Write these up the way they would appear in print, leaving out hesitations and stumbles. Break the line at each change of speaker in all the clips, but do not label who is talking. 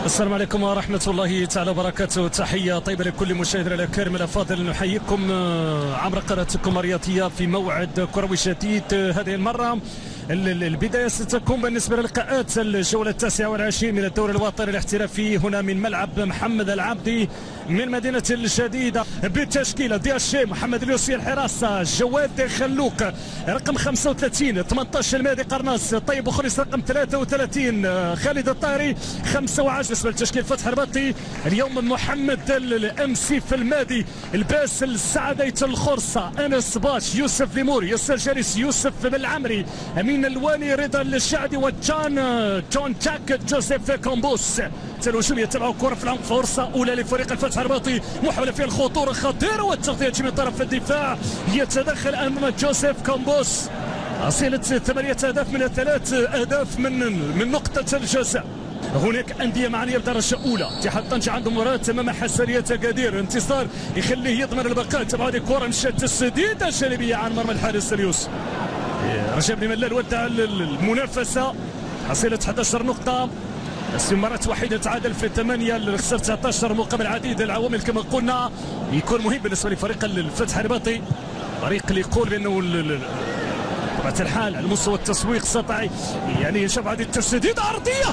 السلام عليكم ورحمة الله تعالى وبركاته. تحية طيبة لكل مشاهدينا الكرام الأفاضل. نحييكم عبر قناتكم الرياضية في موعد كروي جديد. هذه المرة البداية ستكون بالنسبة للقاءات الجولة 29 من الدوري الوطني الاحترافي هنا من ملعب محمد العبدي من مدينة الجديدة، بالتشكيلة دياشي محمد اليوسي الحراسة، جواد خلوق رقم 35، 18 المهدي قرناص، طيب بخريس رقم 33، خالد الطاهري 25. بالنسبة لتشكيل فتح الرباطي اليوم محمد الأمسي في المادي، الباس السعديت الخرصة، أنس باش، يوسف ليمور، ياسر جالس، يوسف بالعمري، أمين الواني، رضا الشعدي، جون جاك، جوزيف كومبوس. الهجوم يتبع كرة في العمق، فرصة أولى لفريق الفتح الرباطي، محاولة فيها الخطورة خطيرة والتغطية من طرف الدفاع، يتدخل أمام جوزيف كومبوس. حصيلة 8 أهداف من 3 أهداف من نقطة الجزاء. هناك أندية معنية بدرجة أولى، اتحاد طنجة عنده مباراة أمام حسنية أكادير، انتصار يخليه يضمن البقاء. تبع هذه الكرة مشات تسديدة جانبية عن مرمى الحارس اليوسي. رجب بن ملال ودع المنافسة، حصيلة 11 نقطة، بس مرة وحيدة تعادل في 8 اللي خسر 19 مقابل عديد العوامل كما قلنا يكون مهم بالنسبة لفريق الفتح الرباطي. فريق اللي يقول بأنه بطبيعة الحال على مستوى التسويق سطعي، يعني شوف هذه التسديدة عرضية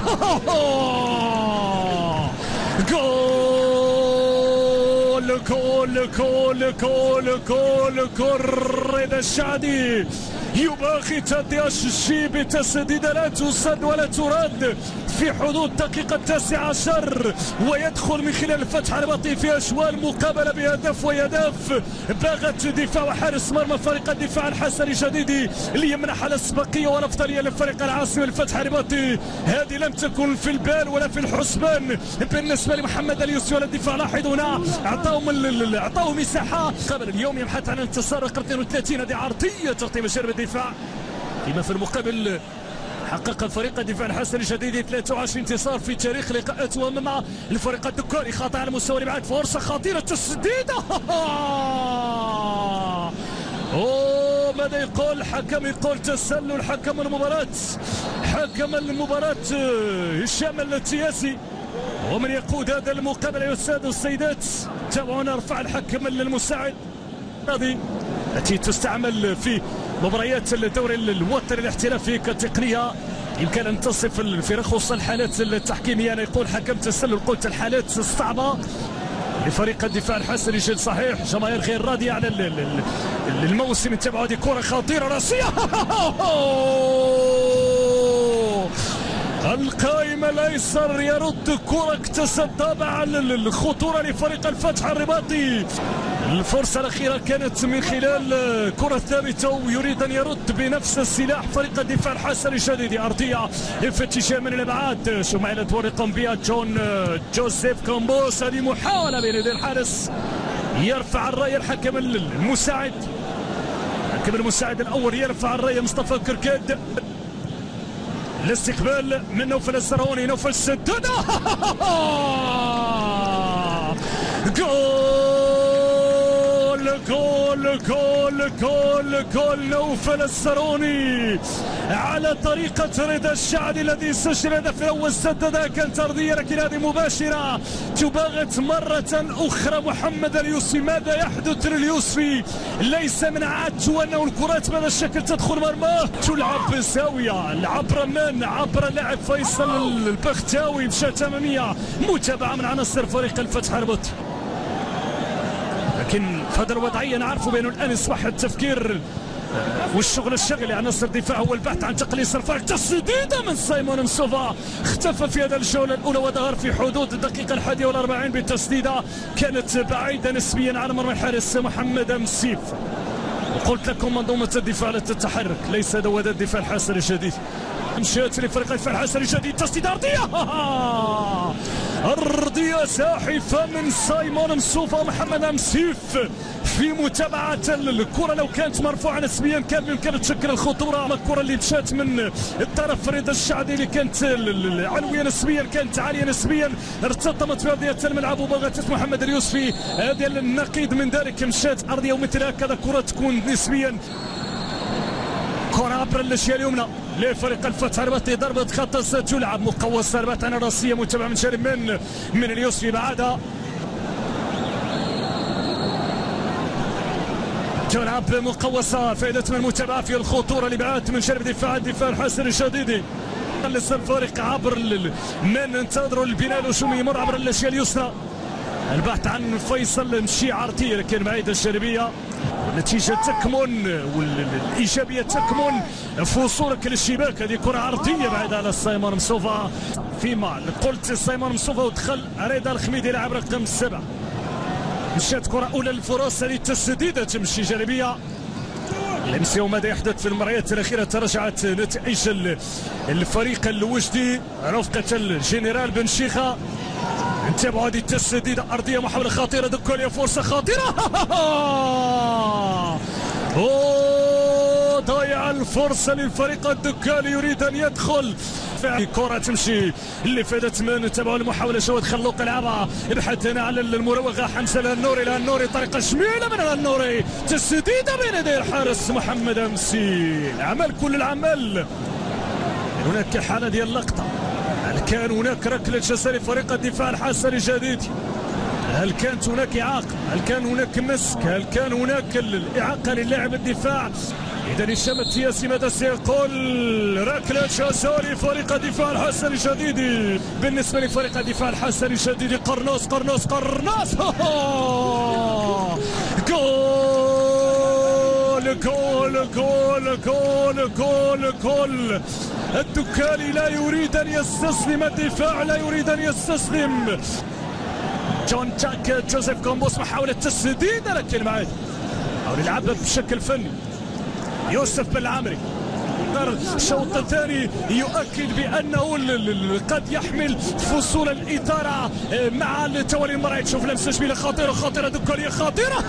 جول جول جول جول جول جول. رضا الشعدي يباغي تدياشي بتسديدة لا تسد ولا ترد في حدود دقيقة 19، ويدخل من خلال الفتح الرباطي في أجوال مقابلة بهدف ويهدف. باغت دفاع وحارس مرمى فريق الدفاع الحسني الجديدي اللي يمنح الأسبقية والأفضلية لفريق العاصمة الفتح الرباطي. هذه لم تكن في البال ولا في الحسبان بالنسبة لمحمد اليوسي ولا الدفاع. لاحظ هنا أعطاهم مساحة قبل اليوم يبحث عن انتصار رقم 32. هذه عرضية تغطية مشارب الدفاع، فيما في المقابل حقق فريق الدفاع الحسني الجديد 23 انتصار في تاريخ لقاءاته امام الفريق الدكاري. خاطئ على مستوى الابعاد، فرصه خطيره، تسديده ماذا يقول الحكم؟ يقول تسلل. حكم المباراة هشام التياسي، ومن يقود هذا المقابله يا الساده والسيدات تابعونا. رفع الحكم المساعد هذه التي تستعمل في مباريات الدوري الوطني الاحترافي كتقنيه يمكن ان تصف الفرق خصوصا الحالات التحكيميه. انا يقول حكم تسلل، قلت الحالات الصعبه لفريق الدفاع الحسني جد صحيح. جماهير غير راضيه على الموسم. تبعوا هذه كره خطيره راسيه القائم الايسر يرد كره اكتسب مع الخطوره لفريق الفتح الرباطي. الفرصة الأخيرة كانت من خلال كرة ثابتة ويريد أن يرد بنفس السلاح فريق الدفاع الحسني الجديد. أرضية في اتجاه من الأبعاد، شمال الدور يقوم بها جوزيف كومبوس. هذه محاولة بين يدي الحارس، يرفع الراية الحكم المساعد. الحكم المساعد الأول يرفع الراية مصطفى كركاد. الاستقبال من نوفل السراوني، نوفل سدد جول جول جول جول نوفل السروني على طريقة رضا الشعدي الذي سجل الهدف الأول. سددها كانت أرضية لكن هذه مباشرة تباغت مرة أخرى محمد اليوسي. ماذا يحدث لليوسي؟ ليس من عادته أنه الكرات بهذا الشكل تدخل مرماه، تلعب بزاوية عبر من؟ عبر اللاعب فيصل البختاوي، مشات أمامية. متابعة من عناصر فريق الفتح الرباطي، لكن في هذا الوضعية نعرفوا بأنه الآن أصبح التفكير والشغل الشغلي عناصر الدفاع هو البحث عن تقليص الفرق. تسديدة من سايمون مسوفا، اختفى في هذا الجولة الأولى وظهر في حدود الدقيقة 41 بالتسديدة كانت بعيدة نسبيا على مرمى الحارس محمد مسيف. وقلت لكم منظومة الدفاع لا تتحرك، ليس هذا هو الدفاع الحسني الجديد. مشات لفريق الدفاع الحسني الجديد، تسديدة أرضية زاحفة من سايمون مسوفا ومحمد مسيف في متابعة الكرة. لو كانت مرفوعة نسبيا كان بإمكان تشكل الخطورة. أما الكرة اللي مشات من الطرف رضا الشعدي اللي كانت علوية نسبيا، كانت عالية نسبيا، ارتطمت بأرضية الملعب وبغت محمد اليوسفي. هذا النقيض من ذلك، مشات أرضية ومثل هكذا كرة تكون نسبيا كرة عبر الأشياء اليمنى لفريق الفتح الرباطي. ضربة خطأ ستلعب مقوسة ضربة راسية متابعة من جانب من اليوسفي بعدها تلعب مقوسة. فائدة من المتابعة في الخطورة لبعاد من جانب الدفاع الحسن الشديدي. لسه الفريق عبر من انتظروا البناء الهجومي يمر عبر الاشياء اليسرى. البحث عن فيصل مشي عرضي لكن بعيد الجانبية. النتيجة تكمن والإيجابية تكمن في وصولك للشباك. هذه كرة عرضية بعيدة على سايمون مصوفا فيما قلت سايمون مصوفا ودخل رضا الخميدي لاعب رقم 7. مشات كرة أولى للفرص. هذه التسديدة تمشي جانبية. نمسيو ماذا يحدث في المباريات الأخيرة. تراجعت نتائج الفريق الوجدي رفقة الجنرال بن شيخة. نتابعوا هذه التسديدة أرضية محاولة خطيرة دكولية فرصة خطيرة. ضيع الفرصة للفريق الدكالي يريد أن يدخل. كرة تمشي اللي فادت من تبع المحاولة جواد خلوق لعبها. يبحث هنا على المراوغة حمزة الهنوري طريقة جميلة من الهنوري. تسديدة بين يدي الحارس محمد أمسي. عمل كل العمل. هناك حالة ديال اللقطة. هل كان هناك ركلة جزاء لفريق الدفاع الحسن الجديدي؟ هل كانت هناك إعاقة؟ هل كان هناك مسك؟ هل كان هناك الإعاقة للاعب الدفاع؟ إذا هشام التياسي ماذا سيقول؟ ركلة جزاء لفريق الدفاع الحسن الجديدي. بالنسبة لفريق الدفاع الحسن الجديدي قرناص. جول. الدكالي لا يريد أن يستسلم. الدفاع لا يريد أن يستسلم. جون جاك جوزيف كومبوس محاولة تسديد لكن بعد حاول يلعبها بشكل فني. يوسف بن العامري الشوط الثاني يؤكد بأنه قد يحمل فصول الإثارة مع التوالي المباراة. تشوف لمسة جميلة خطيرة دكالية خطيرة.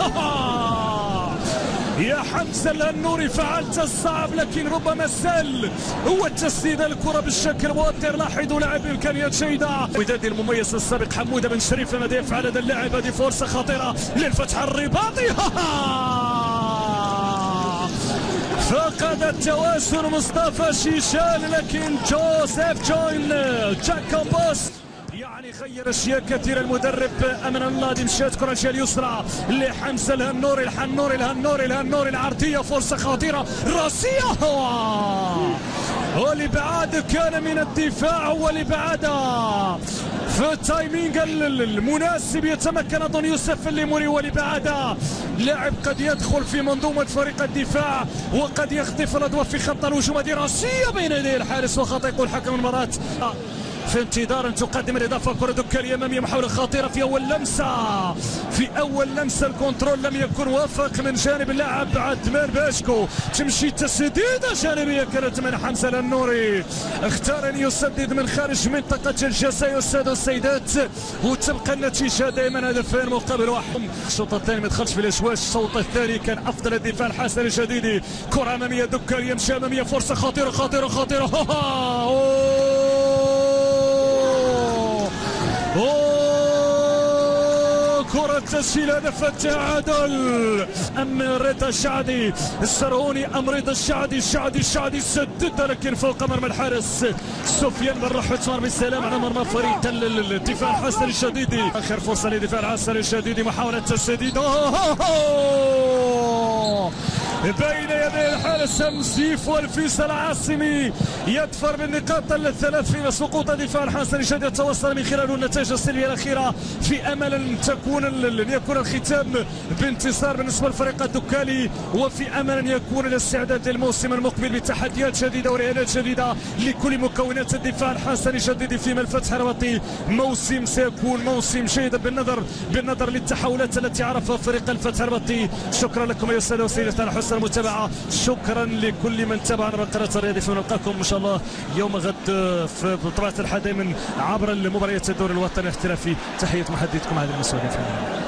يا حمزة الهنوري فعلت الصعب لكن ربما سل هو التسديد الكرة بالشكل مؤثر. لاحظوا لاعب بإمكانيات جيدة. ودادي المميز السابق حمودة بن شريف ماذا يفعل هذا اللاعب؟ هذه فرصة خطيرة للفتح الرباطي. فقد التوازن مصطفى شيشان لكن جوزيف جاك كومبوس يعني غير اشياء كثيره. المدرب امن الله دي مشات كره الجهه اليسرى لحمزه الهنوري العرضيه فرصه خطيره راسيه ولبعاد كان من الدفاع ولبعاد في التايمينج المناسب يتمكن اظن يوسف الليموري ولبعاد لاعب قد يدخل في منظومه فريق الدفاع وقد يخطف الاضواء في خط الهجوم. هذه راسيه بين يدي الحارس وخطا يقول حكم المباراه في انتظار ان تقدم الاضافه. كره دكالي اماميه محاوله خطيره في اول لمسه الكنترول لم يكن وافق من جانب اللاعب عثمان باشكو. تمشي تسديده جانبيه كانت من حمزه الهنوري. اختار ان يسدد من خارج منطقه الجزاء الساده والسيدات وتبقى النتيجه دائما هدفين مقابل واحد. الشوط الثاني ما دخلش في الاشواش. الشوط الثاني كان افضل الدفاع الحسن الجديدي. كره اماميه دكالي يمشي اماميه فرصه خطيره. كرة تسجيل هدف التعادل. أم رضا الشعدي السرهوني أم رضا الشعدي سدد لكن فوق مرمى الحارس سفيان بن رحمة بالسلام على مرمى فريق الدفاع الحسن الشديدي. آخر فرصة للدفاع الحسن الشديدي محاولة تسديد بين يدي الحارس أمسيف والفيصل العاصمي يدفر بالنقاط الثلاث في سقوط دفاع الحسن الشديد. يتوصل من خلال النتائج السلبية الأخيرة في أمل أن يكون الختام بانتصار بالنسبة للفريق الدكالي وفي أمل أن يكون الاستعداد للموسم المقبل بتحديات جديدة ورهانات جديدة لكل مكونات الدفاع الحسن الشديد. فيما الفتح الرباطي موسم سيكون موسم جيد بالنظر للتحولات التي عرفها فريق الفتح الرباطي. شكرا لكم يا السادة والسيدات على حسن المتابعة. شكرا لكل من تابعنا على قناة الرياضي. فنلقاكم ان شاء الله يوم غد في بطولة الحد من عبر المباريات الدوري الوطني الاحترافي. تحية محدثكم هذا المسؤولين.